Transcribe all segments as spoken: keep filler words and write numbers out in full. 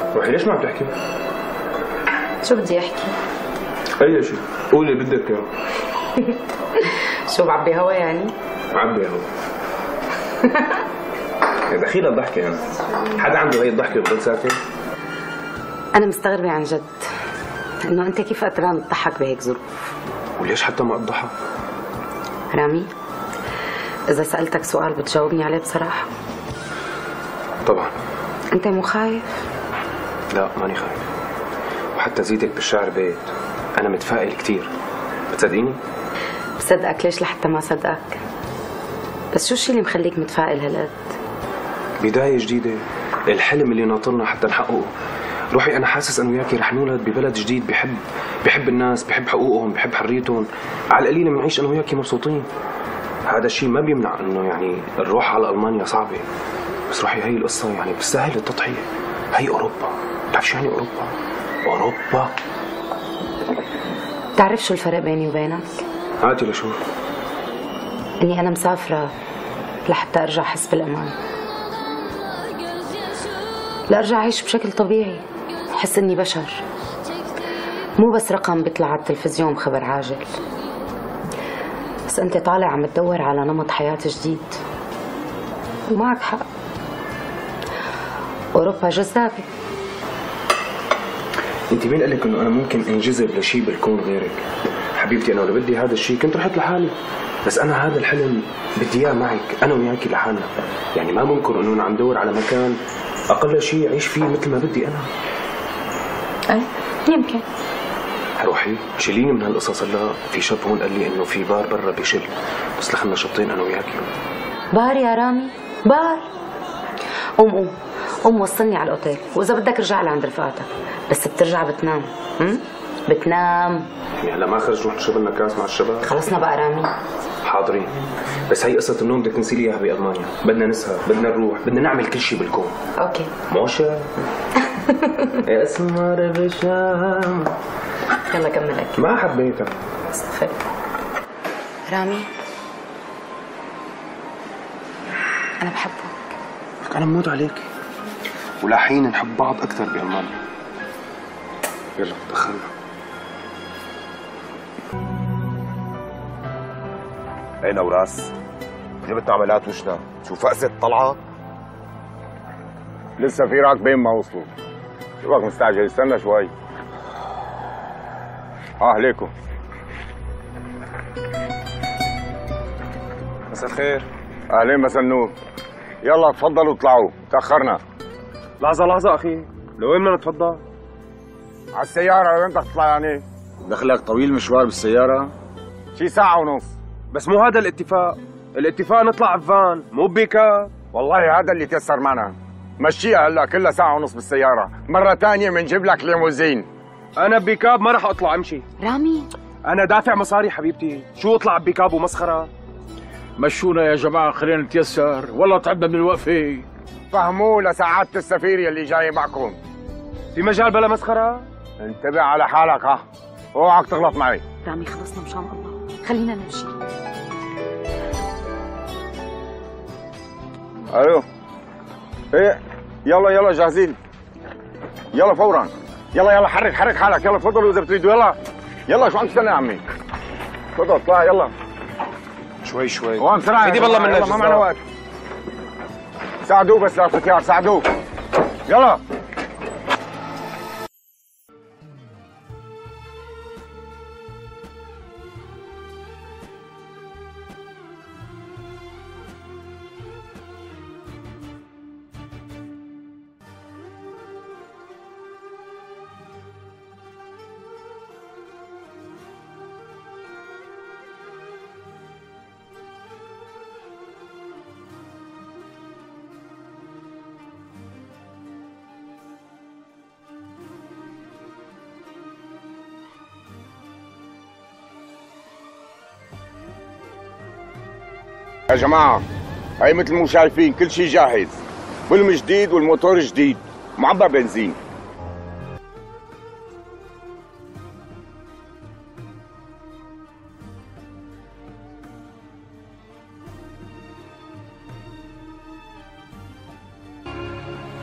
روحي ليش ما عم تحكي؟ شو بدي احكي؟ اي شيء، قولي اللي بدك اياه. شو بعبي هوا يعني؟ بعبي هوا. دخيلة الضحكة يعني. حدا عنده هي الضحكة وبضل ساكت؟ أنا مستغربة عن جد إنه أنت كيف قدران تضحك بهيك ظروف؟ وليش حتى ما أضحك؟ رامي، إذا سألتك سؤال بتجاوبني عليه بصراحة؟ طبعا. أنت مو خايف؟ لا ماني خايف. وحتى زيدك بالشعر بيت، أنا متفائل كثير. بتصدقيني؟ بصدقك. ليش لحتى ما صدقك؟ بس شو الشيء اللي مخليك متفائل هالقد؟ بداية جديدة، الحلم اللي ناطرنا حتى نحققه. روحي أنا حاسس أنا وياكي رح نولد ببلد جديد بحب بحب الناس، بحب حقوقهم، بحب حريتهم. على القليلة بنعيش أنا وياكي مبسوطين. هذا الشيء ما بيمنع إنه يعني الروح على ألمانيا صعبة، بس روحي هي القصة يعني بتستاهل التضحية. هي أوروبا، بتعرف شو يعني أوروبا؟ أوروبا. بتعرف شو الفرق بيني وبينك؟ هاتي لشوف. إني أنا مسافرة لحتى أرجع أحس بالأمان، لأرجع أعيش بشكل طبيعي، أحس إني بشر، مو بس رقم بيطلع على التلفزيون خبر عاجل. بس أنت طالع عم تدور على نمط حياة جديد، ومعك حق. أوروبا جذابة. أنت مين قال لك إنه أنا ممكن انجذب لشيء بالكون غيرك؟ حبيبتي أنا لو بدي هذا الشيء كنت رحت لحالي، بس أنا هذا الحلم بدي إياه معك، أنا وياكي لحالنا. يعني ما ممكن إنه أنا عم دور على مكان أقل شيء أعيش فيه مثل ما بدي أنا. أي يمكن. روحي شيليني من هالقصص. هلا في شاب هون قال لي إنه في بار برا بيشل، بس لخلنا شطين أنا وياكي. بار يا رامي؟ بار؟ قوم قوم قوم وصلني على الأوتيل، وإذا بدك ارجع لعند رفقاتك، بس بترجع بتنام. هم؟ بتنام. يعني هلا ما خرج نروح نشرب لنا كاس مع الشباب؟ خلصنا بقى رامي. حاضرين، بس هي قصة النوم بدك تنسي لي اياها بألمانيا. بدنا نسهر، بدنا نروح، بدنا نعمل كل شيء بالكون. اوكي. موشة. يا اسمر بشام. يلا كملك. ما حبيتها. استغفر. رامي، أنا بحبك. لك أنا بموت عليك، ولحين نحب بعض أكثر بألمانيا. يلا دخلنا. ايه نوراس؟ جبت عمليات وشنا، شو فقست طلعة؟ لسه في راكبين ما وصلوا. شو بك مستعجل؟ استنى شوي. اه عليكم. مساء الخير. اهلين مساء النور. يلا تفضلوا اطلعوا، تأخرنا. لحظة لحظة أخي، لوين بدنا نتفضل؟ على السيارة. وين بدك تطلع يعني؟ دخلك طويل مشوار بالسيارة؟ شي ساعة ونص. بس مو هذا الاتفاق، الاتفاق نطلع بفان مو ببيكاب. والله هذا اللي تيسر معنا. مشيها هلا كلها ساعة ونص بالسيارة، مرة ثانية بنجيب لك ليموزين. أنا ببيكاب ما رح أطلع أمشي. رامي، أنا دافع مصاري حبيبتي، شو أطلع ببيكاب ومسخرة؟ مشونا يا جماعة خلينا نتيسر، والله تعبنا من الوقفة. فهموه لسعادة السفير يلي جاي معكم. في مجال بلا مسخرة؟ انتبه على حالك ها، اوعك تغلط معي. رامي خلصنا مشان الله، خلينا نمشي. الو. ايه يلا يلا جاهزين. يلا فورا. يلا يلا حرك حرك حالك. يلا تفضلوا اذا بتريدوا. يلا يلا شو عم تستنى يا عمي؟ تفضل اطلع يلا. شوي شوي. وين بسرعة. سيدي بالله منا ما معنا وقت. ساعدوه بس يا فتيار ساعدوه. يلا. يا جماعة هي مثل ما شايفين كل شيء جاهز، فيلم جديد والموتور جديد، معبى بنزين.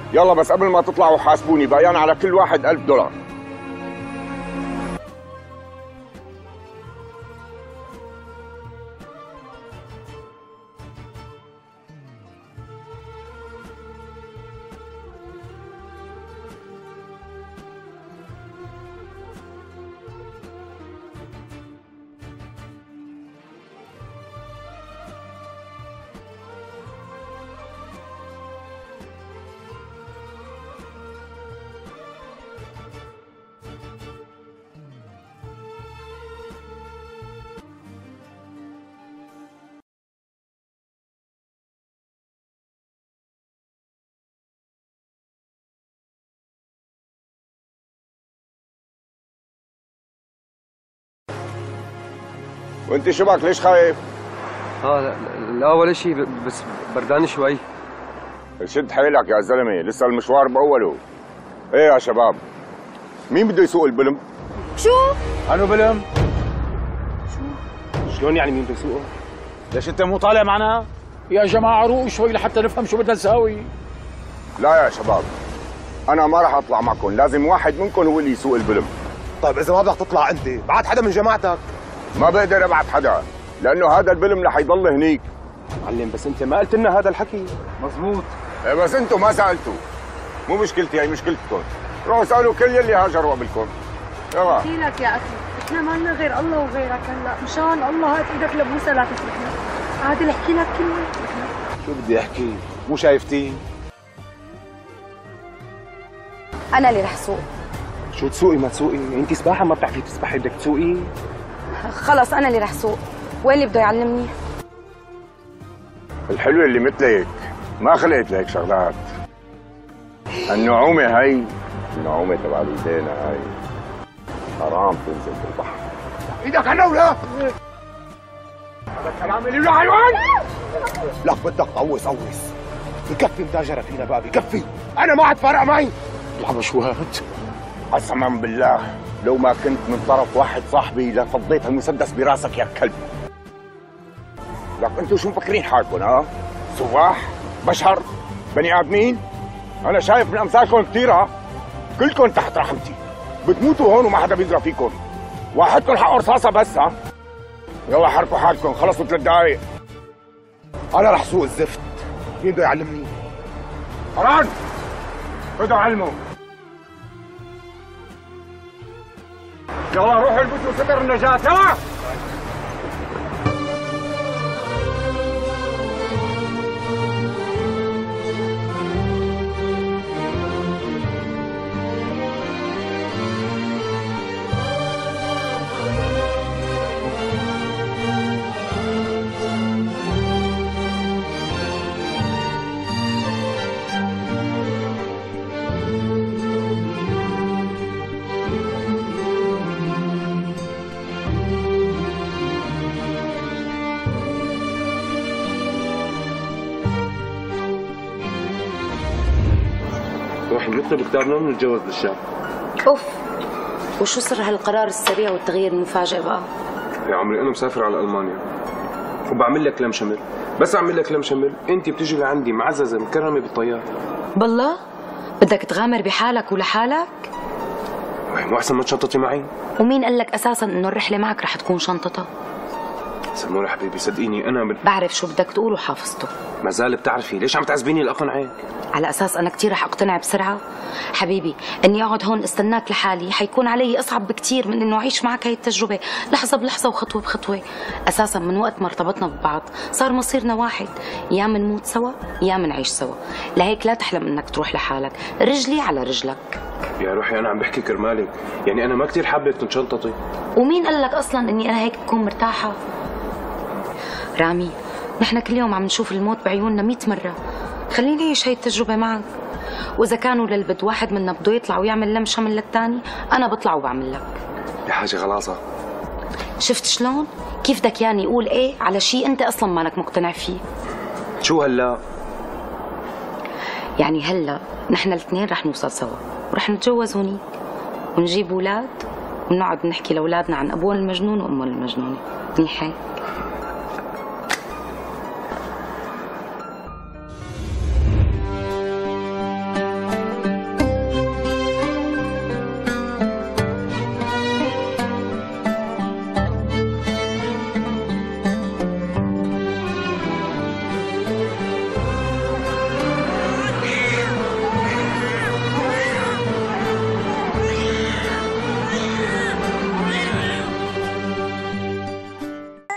يلا بس قبل ما تطلعوا حاسبوني، بقيان على كل واحد ألف دولار. وانت شبك ليش خايف؟ اه لا, لا ولا شيء، بس بردان شوي. شد حيلك يا زلمه، لسه المشوار باوله. ايه يا شباب، مين بده يسوق البلم؟ شو؟ انو بلم؟ شلون يعني مين بده يسوقه؟ ليش انت مو طالع معنا؟ يا جماعه روقوا شوي لحتى نفهم شو بدنا نساوي. لا يا شباب، انا ما راح اطلع معكم، لازم واحد منكم هو اللي يسوق البلم. طيب اذا ما بدك تطلع انت، بعت حدا من جماعتك. ما بقدر ابعت حدا، لانه هذا البلم رح يضل هنيك. معلم بس انت ما قلت لنا هذا الحكي. مزبوط. إيه بس انتم ما سالتوا. مو مشكلتي، هي مشكلتكم. روحوا اسالوا كل يلي هاجروا قبلكم. يلا. احكي لك يا اخي، احنا ما لنا غير الله وغيرك هلا، مشان الله هات ايدك لبوسه لا تسرحنا. عادل احكي لك كلمه. شو بدي احكي؟ مو شايفتين؟ انا اللي رح سوق. شو تسوقي ما تسوقي؟ انت سباحه ما بتعرفي تسبحي بدك تسوقي؟ خلص انا اللي رح سوق. وين اللي بده يعلمني؟ الحلوه اللي مثلك ما خلقت لهيك شغلات. النعومه هي، النعومه تبع اليدين هاي حرام تنزل بالبحر. ايدك عنا ولا؟ هذا الكلام اللي له حيوان؟ لك بدك قوس قوس. بكفي متاجرة فينا بقى، بكفي. انا ما عاد فارق معي. الحبشوات. قسما بالله لو ما كنت من طرف واحد صاحبي لفضيت المسدس براسك يا كلب. لك انتوا شو مفكرين حالكم؟ ها؟ سواح؟ بشر؟ بني ادمين؟ انا شايف من امثالكم كثير. ها؟ كلكم تحت رحمتي، بتموتوا هون وما حدا بيضرب فيكم. واحدكم حقه رصاصه بس. ها؟ يلا حركوا حالكم، خلصوا ثلاث دقائق. انا رح سوق الزفت. مين بده يعلمني؟ حران بدوا علموا. يلا روحوا البسوا ستر النجاة. يلا روحي نكتب كتابنا ونتجوز للشاب. اوف، وشو سر هالقرار السريع والتغيير المفاجئ بقى؟ يا عمري انا مسافر على المانيا وبعمل لك لم شمل، بس اعمل لك لم شمل انت بتيجي لعندي معززه مكرمه بالطياره. بالله بدك تغامر بحالك ولحالك؟ مو احسن ما تشنطتي معي؟ ومين قال لك اساسا انه الرحله معك رح تكون شنطتها؟ سموره حبيبي صدقيني انا بال... بعرف شو بدك تقول وحافظته. ما زال بتعرفي ليش عم تعذبيني لاقنعك؟ على اساس انا كثير رح اقتنع بسرعه؟ حبيبي اني اقعد هون استناك لحالي حيكون علي اصعب بكثير من انه اعيش معك هاي التجربه لحظه بلحظه وخطوه بخطوه. اساسا من وقت ما ارتبطنا ببعض صار مصيرنا واحد، يا منموت سوا يا منعيش سوا، لهيك لا تحلم انك تروح لحالك، رجلي على رجلك. يا روحي انا عم بحكي كرمالك، يعني انا ما كثير حابك تنشنططي. ومين قال لك اصلا اني انا هيك بكون مرتاحه؟ رامي نحن كل يوم عم نشوف الموت بعيوننا مئة مرة، خليني أعيش هاي التجربة معك. وإذا كانوا للبد واحد منا بده يطلع ويعمل لم شمل للتاني، أنا بطلع وبعمل لك. يا حاجة خلاصة. شفت شلون؟ كيف بدك ياني يقول إيه على شيء أنت أصلا مانك مقتنع فيه؟ شو هلا؟ يعني هلا نحن الاثنين رح نوصل سوا ورح نتجوز هونيك ونجيب أولاد ونقعد نحكي لأولادنا عن أبوهم المجنون وأمهم المجنونة، منيح هيك؟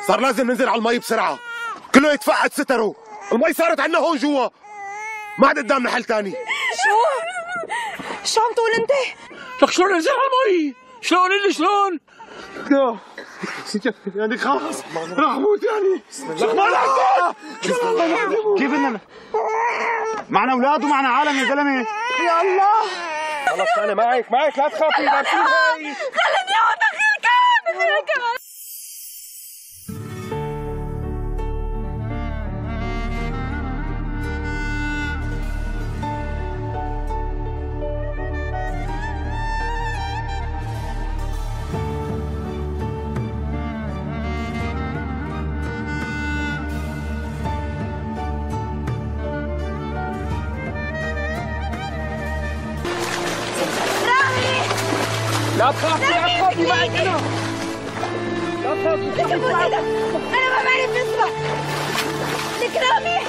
صار لازم ننزل على المي بسرعة، كله يتفقد ستره، المي صارت عندنا هون جوا، ما عاد قدامنا حل تاني. شو؟ شو عم تقول انت؟ لك شلون انزل على المي؟ شلون اللي شلون؟ لا يعني خلاص راح اموت يعني. لك ما راح اموت. كيف بدنا؟ معنا اولاد ومعنا عالم يا زلمه. يا الله خلص انا معك معك لا تخافي لا تخافي. خليني اقعد اخير كمان كمان. لا تخافي لا تخافي معك انا. لا تخافي. لك ابوس ايدك، انا ما بعرف اسبح. لك رامي.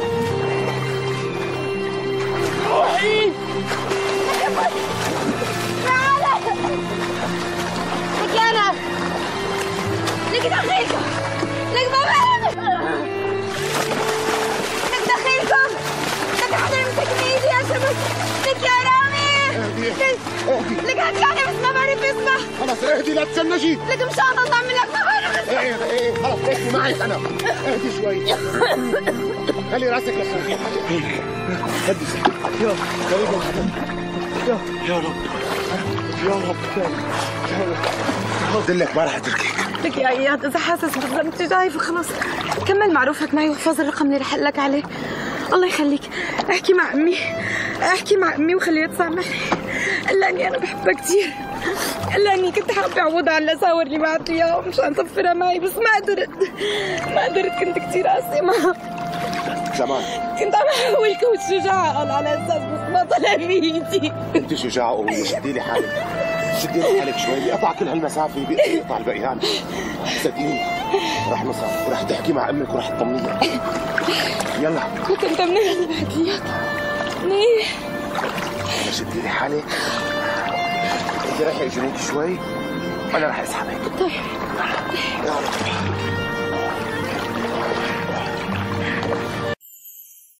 روحي. لك ابوس. تعال. لك يا انا. لك دخيلكم. لك ما بعرف. لك دخيلكم. لك حدا يمسكني ايدي يا شباب. لك يا رامي. لك لك هتجاني بس ما بعرف اسبح. خلص اهدي لا تشنجي. لك مشان الله اعمل لك ما بعرف اسبح. ايه ايه خلص اهدي معك انا. اهدي شوي. خلي راسك لفوق. هدي يلا قريبا. يا يا رب يا رب يا رب. دلك ما راح اتركك. لك يا اياد اذا حاسس بالذنب تجاي فخلص كمل معروفك معي واحفظ الرقم اللي رح لك عليه. الله يخليك احكي مع امي احكي مع امي وخليها تسامحني. الا اني انا بحبها كثير، الا اني كنت حابه اعوضها على الاساور اللي بعته اياها مشان تصفرها معي بس ما قدرت ما قدرت كنت كثير قاسيه معها. زمان كنت عم احاول كون شجاعه قال على اساس بس ما طلع بايدي. انت شجاعه وقويه. شدي لي حالك شدي لي حالك شوي. بيقطع كل هالمسافه بيقدر يقطع البقيان. صدقيني رح نصعد ورح تحكي مع امك ورح تطمنيها. يلا كنت انت منيح اللي بعت لي اياك منيح. شدي لي حالك. انت رايحه اجريك شوي انا رح اسحبك. طيب يا رب.